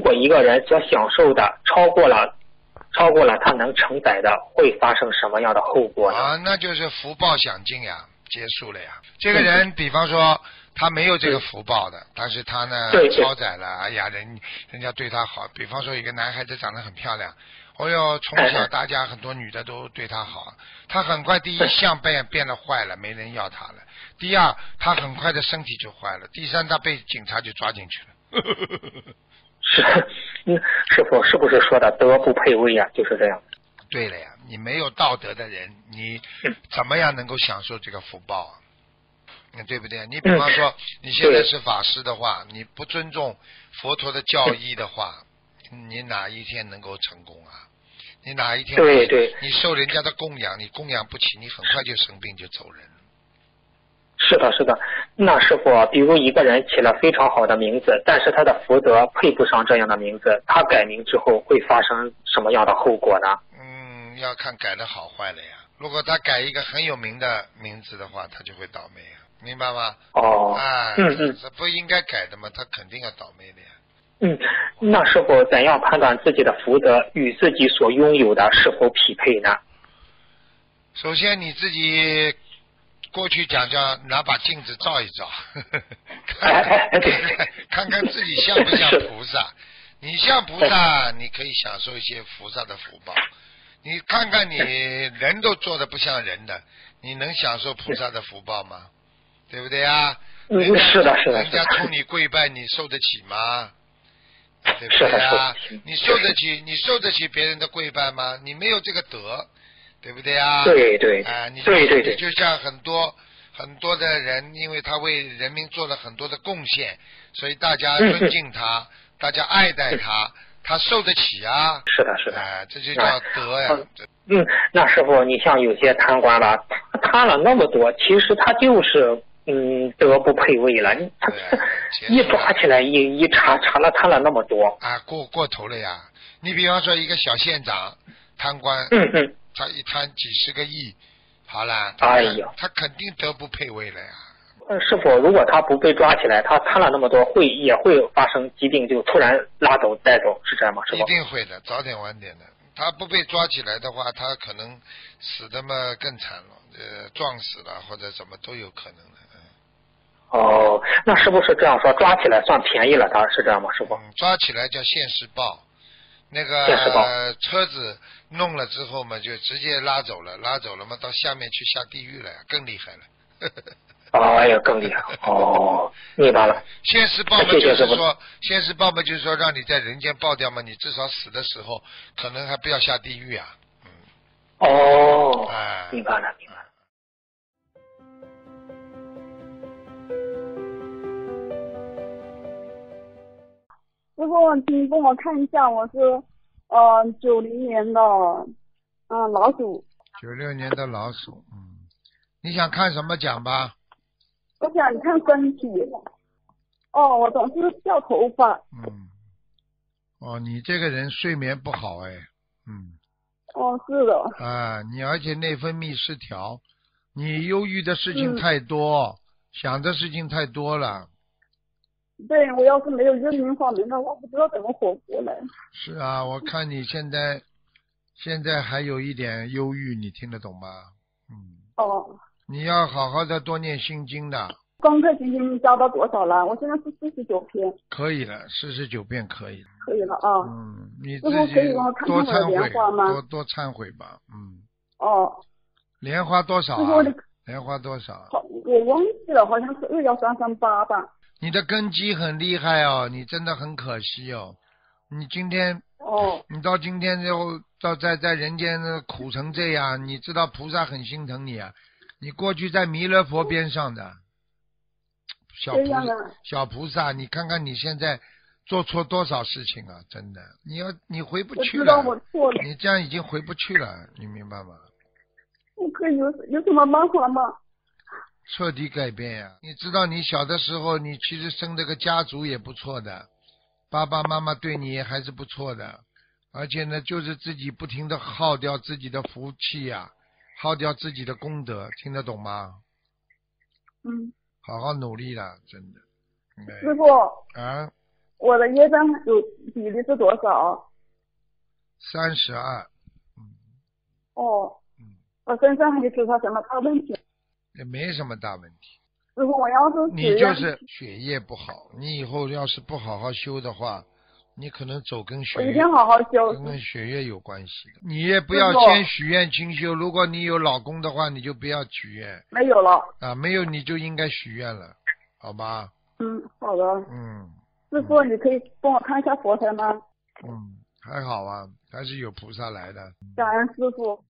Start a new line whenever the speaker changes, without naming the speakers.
果一个人所享受的超过了他能承载的，会发生什么样的后果呢？
啊，那就是福报享尽呀，结束了呀。这个人，比方说他没有这个福报的，但是他呢超载了，哎呀，人家对他好。比方说一个男孩子长得很漂亮，哦哟，从小大家很多女的都对他好，他很快第一相变得坏了，没人要他了。第二，他很快的身体就坏了。第三，他被警察就抓进去了。
师傅是不是说的德不配位啊？就是这样。
对了呀，你没有道德的人，你怎么样能够享受这个福报啊？对不对？你比方说，你现在是法师的话，你不尊重佛陀的教义的话，你哪一天能够成功啊？你哪一天你受人家的供养，你供养不起，你很快就生病就走人。
是的，是的。那师傅，比如一个人起了非常好的名字，但是他的福德配不上这样的名字，他改名之后会发生什么样的后果呢？
要看改的好坏了呀。如果他改一个很有名的名字的话，他就会倒霉啊，明白吗？这不应该改的嘛，他肯定要倒霉的呀。
那师傅怎样判断自己的福德与自己所拥有的是否匹配呢？
首先你自己过去讲叫拿把镜子照一照，看看自己像不像菩萨。你像菩萨，你可以享受一些菩萨的福报。你看看你人都做的不像人的，你能享受菩萨的福报吗？对不对啊？
是的，是的。
人家冲你跪拜，你受得起吗？对不对啊？你受得起别人的跪拜吗？你没有这个德，对不对啊？
对。
你就像很多的人，因为他为人民做了很多的贡献，所以大家尊敬他，大家爱戴他。他受得起啊！
是的，
这就叫德呀。
那师傅，你像有些贪官吧，他贪了那么多，其实他就是德不配位了。他一抓起来一查了贪了那么多
啊，过头了呀！你比方说一个小县长贪官，他一贪几十个亿，好了，
哎呀，
他肯定德不配位了呀。
师傅，如果他不被抓起来，他贪了那么多，也会发生疾病，就突然拉走带走，是这样吗？师傅？
一定会的，早点晚点的。他不被抓起来的话，他可能死的嘛更惨了，撞死了或者什么都有可能的。
那是不是这样说？抓起来算便宜了，他是这样吗？师傅？
抓起来叫现世报，那个车子弄了之后嘛，就直接拉走了嘛，到下面去下地狱了呀，更厉害了。
哎呀，更厉害！明白了。
现世报嘛，就是说，让你在人间报掉嘛，你至少死的时候可能还不要下地狱啊。
明白了。
师傅，请帮我看一下，我是90年的老鼠。
96年的老鼠，你想看什么讲吧？
我想看身体。我总是掉头发。
你这个人睡眠不好哎。
是的。
你而且内分泌失调，你忧郁的事情太多，想的事情太多了。
对，我要是没有这方面的，我不知道怎么活过来。
是啊，我看你现在还有一点忧郁，你听得懂吗？你要好好的多念心经的。
功课心经教到多少了？我现在是49篇。
可以了，49遍可以了。
可以了啊。
你自己多忏悔，多忏悔吧。莲花多少啊？莲花多少？
我忘记了，好像是21338吧。
你的根基很厉害哦，你真的很可惜哦。你今天你到今天在人间苦成这样，你知道菩萨很心疼你啊。你过去在弥勒佛边上的小菩萨，你看看你现在做错多少事情啊！真的，你回不去了。
我知道我错了。
你这样已经回不去了，你明白吗？
我可以有什么办法吗？
彻底改变呀！你知道你小的时候，你其实生这个家族也不错的，爸爸妈妈对你还是不错的，而且呢，就是自己不停的耗掉自己的福气呀，耗掉自己的功德，听得懂吗？好好努力了，真的。
师傅我的业障有比例是多少
？32。
哦。我身上还有其他什么大问题？
也没什么大问题。
师傅，我要是
你就是血液不好，你以后要是不好好修的话，你可能走跟血液，
我一定好好修，
跟血液有关系的。你也不要先许愿清修，如果你有老公的话，你就不要许愿。
没有了
啊，没有你就应该许愿了，好吧？
好的。师傅，你可以帮我看一下佛台吗？
还好啊，还是有菩萨来的。
感恩师傅。